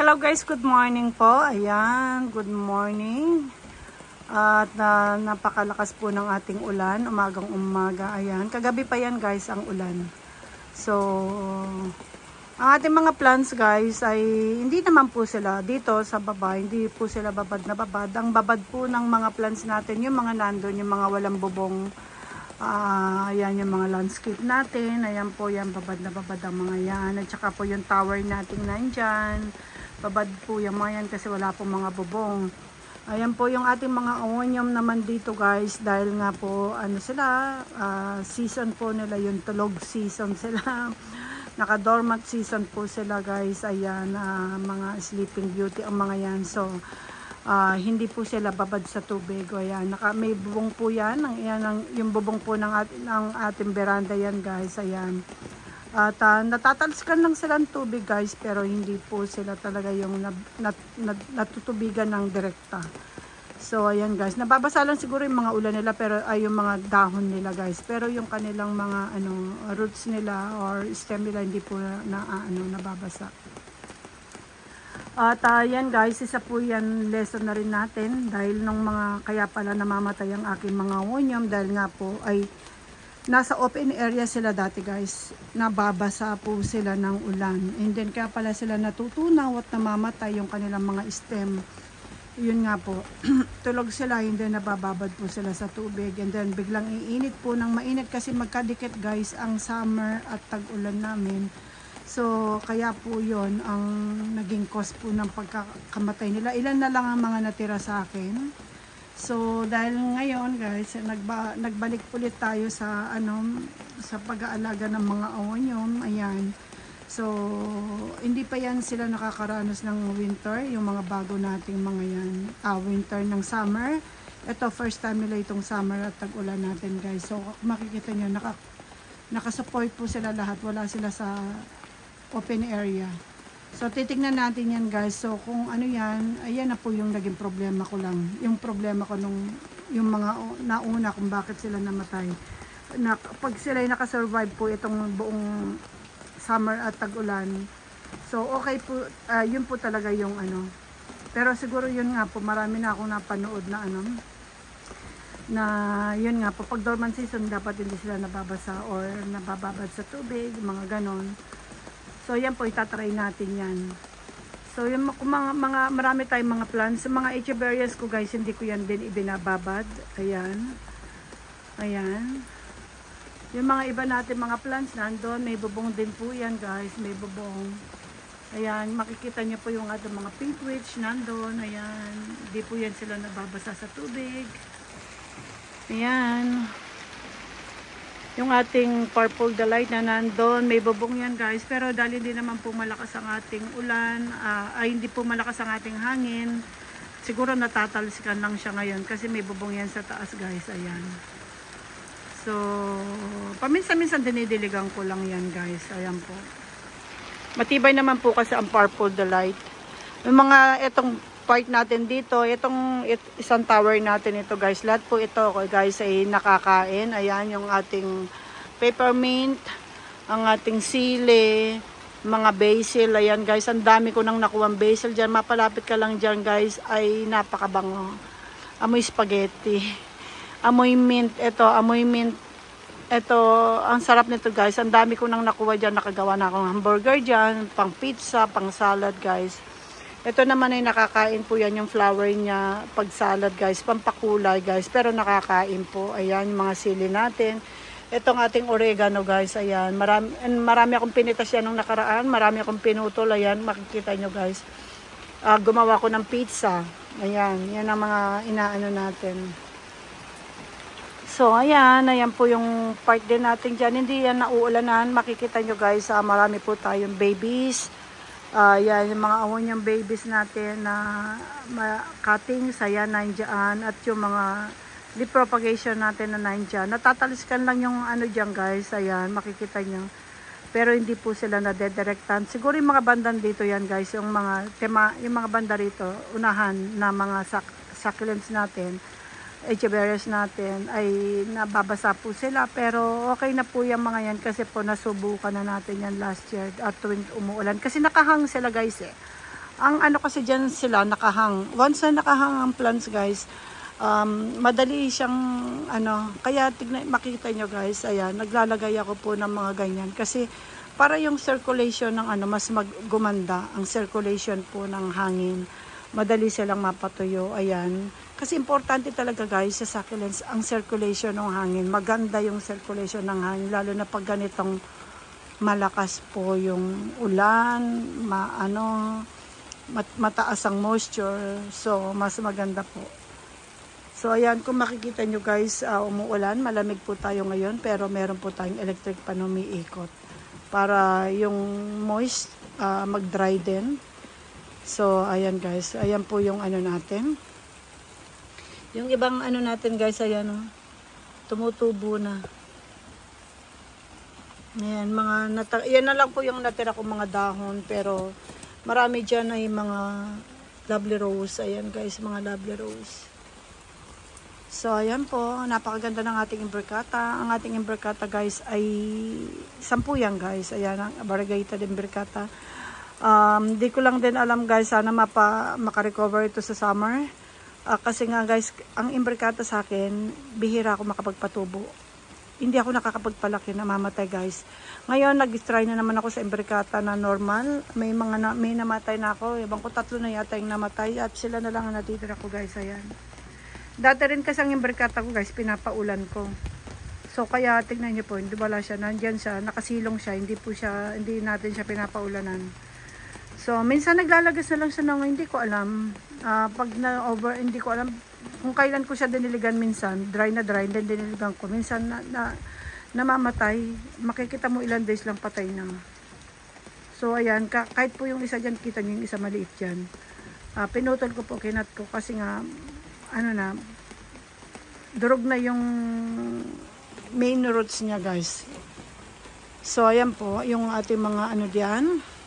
Hello guys, good morning po. Ayan, good morning. At napakalakas po ng ating ulan, umagang umaga. Ayan, kagabi pa yan guys ang ulan. So, ang ating mga plants guys ay hindi naman po sila dito sa baba, hindi po sila babad na babad. Ang babad po ng mga plants natin, yung mga nandun, yung mga walang bubong. Ayan yung mga landscape natin. Ayan po yan, babad na babad ang mga yan. At saka po yung tower natin nandyan. Babad po yung mga yan kasi wala po mga bubong. Ayan po yung ating mga onion naman dito guys. Dahil nga po ano sila, season po nila, yung tulog season sila. Naka-dormant season po sila guys. Ayan, mga sleeping beauty ang mga yan. So, hindi po sila babad sa tubig. Ayan, may bubong po yan. Yung bubong po ng ating veranda yan guys. Ayan. At natatalsikan lang sila ng tubig guys. Pero hindi po sila talaga yung natutubigan ng direkta. So ayan guys. Nababasa lang siguro yung mga ulan nila. Pero ay yung mga dahon nila guys. Pero yung kanilang mga roots nila or stem nila hindi po nababasa. At yan guys, isa po yan lesson na rin natin dahil nung kaya pala namamatay ang aking mga onion dahil nga po ay nasa open area sila dati guys, nababasa po sila ng ulan and then kaya pala sila natutunaw at namamatay yung kanilang mga stem. Yun nga po, tulog sila, hindi nabababad po sila sa tubig and then biglang iinit po ng mainit kasi magkadikit guys ang summer at tag-ulan namin. So, kaya po yon ang naging cause po ng pagkakamatay nila. Ilan na lang ang mga natira sa akin. So, dahil ngayon guys, nagbalik ulit tayo sa sa pag-aalaga ng mga onion. Ayan. So, hindi pa yan sila nakakaranas ng winter, yung mga bago nating mga yan. Winter ng summer. Ito, first time nila itong summer at tag-ulan natin guys. So, makikita nyo, nakasupport po sila lahat. Wala sila sa open area. So, titignan natin yan guys. So, kung ano yan, ayan na po yung naging problema ko lang. Yung problema ko yung mga nauna kung bakit sila namatay. Pag sila nakasurvive po itong buong summer at tag-ulan. So, okay po, yun po talaga yung Pero siguro yun nga po, marami na akong napanood na na yun nga po, pag dormant season, dapat hindi sila nababasa or nabababad sa tubig, mga ganon. So, yan po, itatry natin yan. So, yung marami tayong mga plants. Sa mga echeverias ko, guys, hindi ko yan din ibinababad. Ayan. Ayan. Yung mga iba natin mga plants, nandun. May bubong din po yan, guys. May bubong. Ayan. Makikita nyo po yung ating mga pink witch, nandun. Ayan. Hindi po yan sila nababasa sa tubig. Ayan. Yung ating purple delight na nandun, may bubong yan guys, pero dahil hindi naman po malakas ang ating ulan, hindi po malakas ang ating hangin, siguro natatalsikan lang siya ngayon kasi may bubong yan sa taas guys. Ayan. So, paminsan-minsan dinidiligan ko lang yan guys. Ayan po. Matibay naman po kasi ang purple delight. Yung mga itong part natin dito, isang tower natin ito guys, lahat po ito guys ay nakakain. Ayan yung ating peppermint, ang ating sili, mga basil. Ayan guys, ang dami ko nang nakuwang basil dyan. Mapalapit ka lang dyan guys, ay napakabango. Amoy spaghetti, amoy mint. Amoy mint. Ito, ang sarap nito guys, ang dami ko nang nakuha dyan. Nakagawa na akong hamburger dyan, pang pizza, pang salad guys. Ito naman ay nakakain po yan yung flower niya pag salad guys, pampakulay guys, pero nakakain po. Ayan yung mga sili natin. Itong ating oregano guys, ayan, marami akong pinitas yan nung nakaraan, marami akong pinutol. Ayan, makikita nyo guys. Gumawa ko ng pizza. Ayan, yan ang mga inaano natin. So ayan po yung part din natin dyan. Hindi yan nauulanan, makikita nyo guys, marami po tayong babies. Yan, yung mga onion babies natin na cuttings, ayan, nandiyan. At yung mga leaf propagation natin na nandiyan. Natataliskan lang yung dyan guys, ayan, makikita nyo. Pero hindi po sila nadedirektan. Siguro yung mga bandan dito yan guys, yung mga banda rito, unahan na mga succulents natin, echeverias natin ay nababasa po sila, pero okay na po yung mga yan kasi po nasubukan na natin yan last year at tuwing umuulan kasi nakahang sila guys Ang ano kasi dyan sila nakahang. Once na nakahang ang plants guys, madali siyang ano, kaya makita nyo guys, ayan, naglalagay ako po ng mga ganyan. Kasi para yung circulation ng ano, mas gumanda ang circulation po ng hangin. Madali silang mapatuyo, ayan. Kasi importante talaga guys sa succulents ang circulation ng hangin. Maganda yung circulation ng hangin, lalo na pag ganitong malakas po yung ulan, mataas ang moisture. So, mas maganda po. So, ayan, kung makikita nyo guys, umuulan, malamig po tayo ngayon, pero meron po tayong electric pan umiikot para yung moist mag-dry din. So, ayan guys, ayan po yung ano natin. Yung ibang ano natin guys, ayan o, tumutubo na. Ayan, yan na lang po yung natira kong mga dahon, pero marami dyan ay mga lovely rose. Ayan guys, mga lovely rose. So, ayan po, napakaganda ng ating imbricata. Ang ating imbricata guys ay 10 yan guys. Ayan, ang variegated imbricata. Di ko lang din alam guys, sana makarecover ito sa summer. Kasi nga guys, ang imbricata sa akin, bihira ako makapagpatubo. Hindi ako nakakapagpalaki, namamatay guys. Ngayon, nag-try na naman ako sa imbricata na normal. May namatay na ako. Ibang ko 3 na yata yung namatay. At sila na lang ang natitira ko guys. Ayan. Dati rin kasi ang imbricata ko guys, pinapaulan ko. So kaya tingnan niyo po, hindi wala siya, nandiyan siya, nakasilong siya, hindi natin siya pinapaulanan. So minsan naglalagas na lang siya ng, hindi ko alam, pag na-over, hindi ko alam kung kailan ko siya diniligan minsan, dry na dry, then diniligan ko. Minsan namamatay, makikita mo ilang days lang patay na. So ayan, kahit po yung isa dyan, kita niyo yung isa maliit dyan. Pinutol ko po, kinat ko, kasi nga, durog na yung main roots niya guys. So ayan po yung ating mga ano diyan.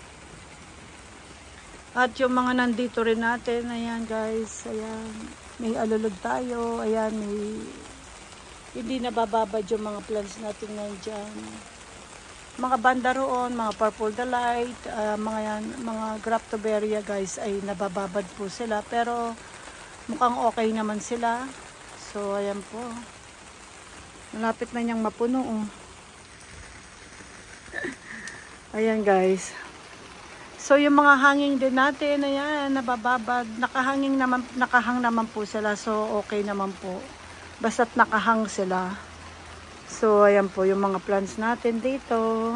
At yung mga nandito rin natin, ayan guys, ayan, may alulod tayo, ayan, hindi nabababad yung mga plants natin nandiyan. Mga banda roon, mga purple delight, mga graptoberia guys ay nabababad po sila, pero mukhang okay naman sila. So, ayan po. Malapit na niyang mapuno. Oh. Ayan guys. So, yung mga hanging din natin, ayan, nabababad. Nakahang naman po sila. So, okay naman po. Basta't nakahang sila. So, ayan po yung mga plants natin dito.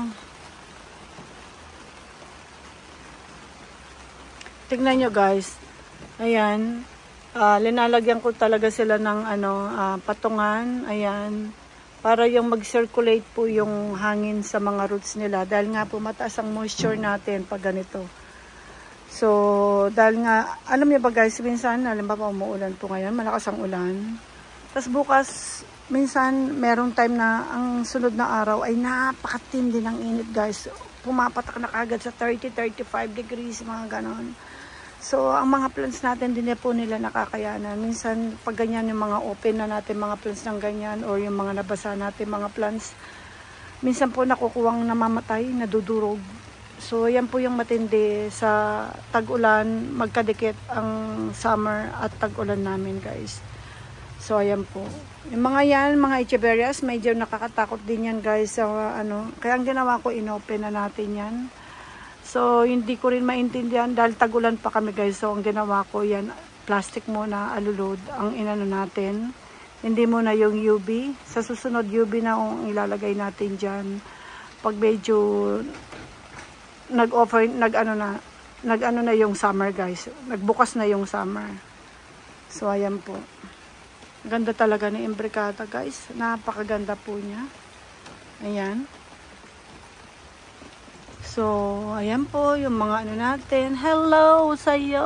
Tingnan nyo guys. Ayan. Linalagyan ko talaga sila ng patungan, ayan, para yung mag-circulate po yung hangin sa mga roots nila, dahil nga po mataas ang moisture natin pag ganito. So, dahil nga, alam niyo ba guys, minsan, alam ba umuulan po ngayon, malakas ang ulan. Tapos bukas, minsan, merong time na ang sunod na araw ay napakatindi ng init guys. Pumapatak na kagad sa 30-35 degrees, mga ganon. So, ang mga plants natin, din po nila nakakayanan. Minsan, pag ganyan yung mga open na natin, mga plants ng ganyan, or yung mga nabasa natin, mga plants, minsan po nakukuwang namamatay, nadudurog. So, yan po yung matindi sa tag-ulan, magkadikit ang summer at tag-ulan namin, guys. So, ayan po. Yung mga yan, mga echeverias, medyo nakakatakot din yan, guys. So, kaya ang ginawa ko, inopen na natin yan. So, hindi ko rin maintindihan dahil tagulan pa kami guys. So, ang ginawa ko yan, plastic muna, alulod, ang inano natin. Hindi muna yung UV. Sa susunod, UV na ang ilalagay natin dyan. Pag medyo nag-ano na yung summer guys. Nagbukas na yung summer. So, ayan po. Ganda talaga ni imbricata guys. Napakaganda po niya. Ayan. So, ayan po yung mga ano natin. Hello sa'yo!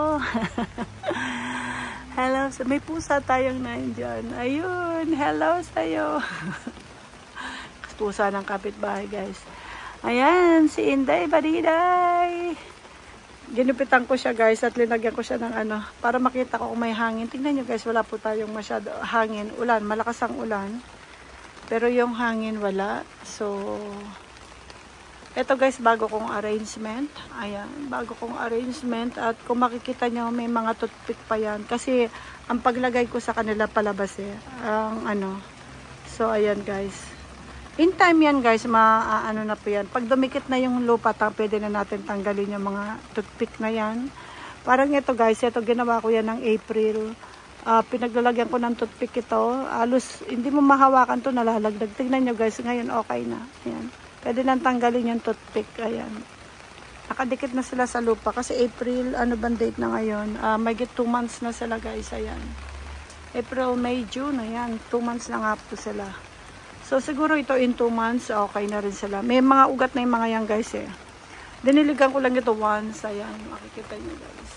Hello, may pusa tayong nandyan. Ayun, hello sa'yo. Pusa ng kapitbahay guys. Ayan, si Inday Bariday. Ginupitan ko siya guys at linagyan ko siya ng para makita ko kung may hangin. Tingnan nyo guys, wala po tayong masyado hangin. Ulan, malakas ang ulan. Pero yung hangin wala. So, Ito guys, bago kong arrangement. Ayan, bago kong arrangement. At kung makikita nyo, may mga toothpick pa yan. Kasi, ang paglagay ko sa kanila palabas eh. Ang ano. So, ayan guys. In time yan guys, ano na po yan. Pag dumikit na yung lupa, pwede na natin tanggalin yung mga toothpick na yan. Parang ito guys, ito ginawa ko yan ng April. Pinaglalagyan ko ng toothpick ito. Alos, hindi mo mahawakan to, nalalagdag. Tignan nyo guys, ngayon okay na. Ayan. Pwede nang tanggalin yung toothpick. Ayan. Nakadikit na sila sa lupa. Kasi April, ano bang date na ngayon? May 2 months na sila guys. Ayan. April, May, June. Ayan. 2 months na nga po sila. So, siguro ito in 2 months, okay na rin sila. May mga ugat na yung mga yan, guys, eh. Diniligan ko lang ito once. Ayan, makikita nyo, guys.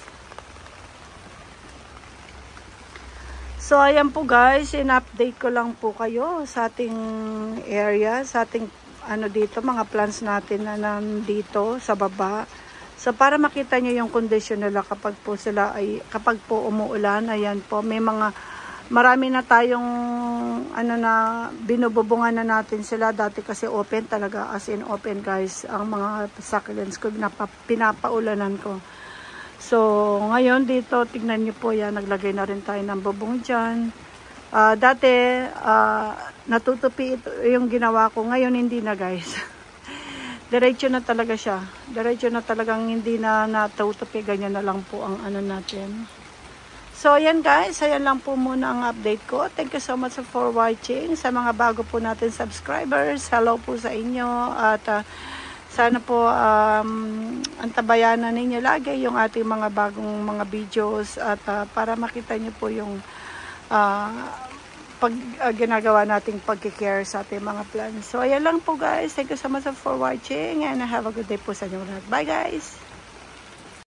So, ayan po, guys. In-update ko lang po kayo sa ating area, sa ating, dito, mga plants natin na nandito sa baba. So, para makita nyo yung condition nila kapag po umuulan, ayan po, may marami na tayong na binububungan na natin sila. Dati kasi open talaga, as in open guys, ang mga succulents ko, pinapaulanan ko. So ngayon dito, tignan nyo po yan, naglagay na rin tayo ng bubong dyan. Dati natutupi ito yung ginawa ko, ngayon hindi na guys. Diretso na talaga siya, diretso na talagang hindi na natutupi, ganyan na lang po ang natin. So, ayan guys, ayan lang po muna ang update ko. Thank you so much for watching. Sa mga bago po natin subscribers, hello po sa inyo. At sana po antabayanan ninyo lagi yung ating mga bagong mga videos. At para makita nyo po yung ginagawa nating pag-care sa ating mga plans. So, ayan lang po guys. Thank you so much for watching. And have a good day po sa inyo lahat. Bye guys!